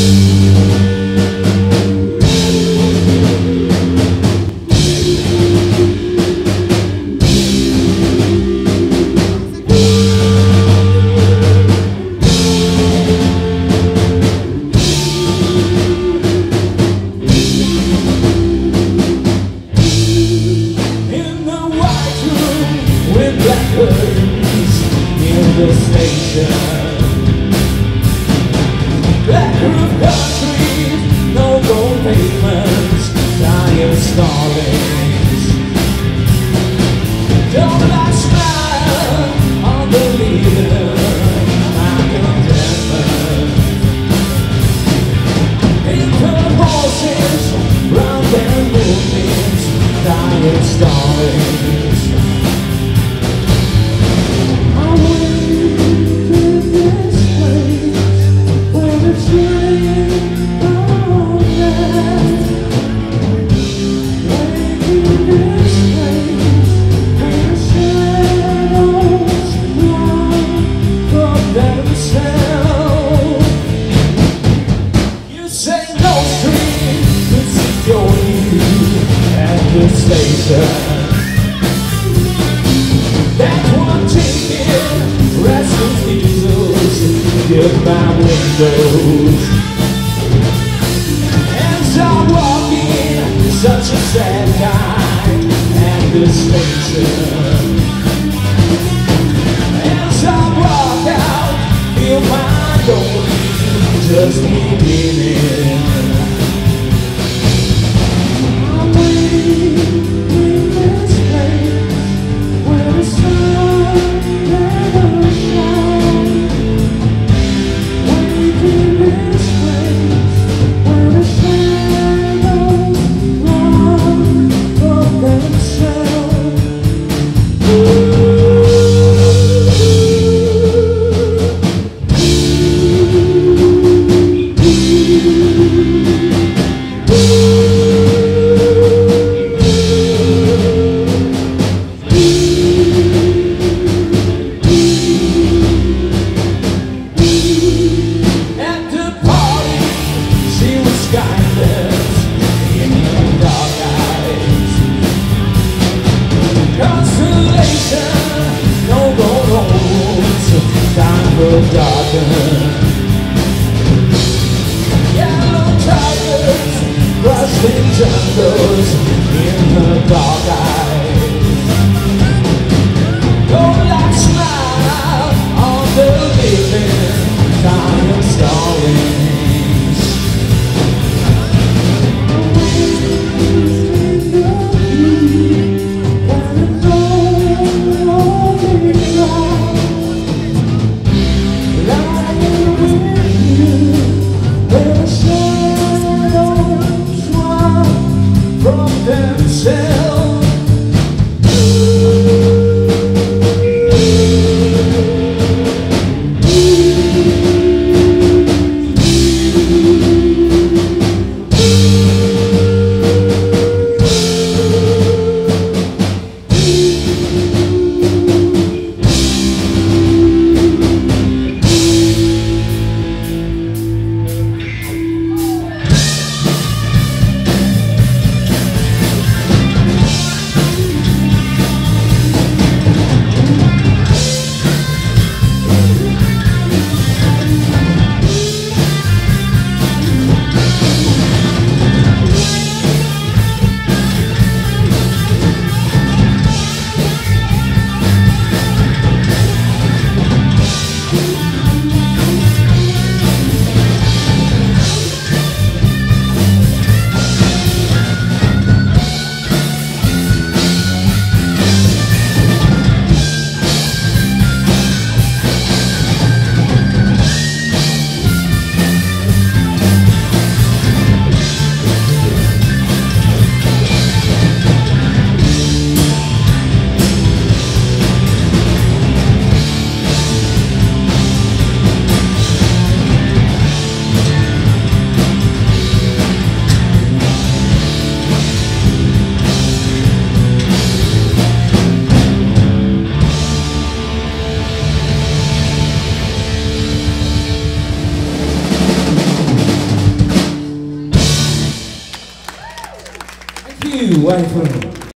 the station. Black roof countries, no gold pavements, dying starlings. Don't I smile on the leader, my contentment. Pink horses, round their movements, dying starlings. Station. That one ticket, restless diesels, get my windows. As I'm walking, such a sad night at the station. As I walk out, feel my door just beginning. you, April.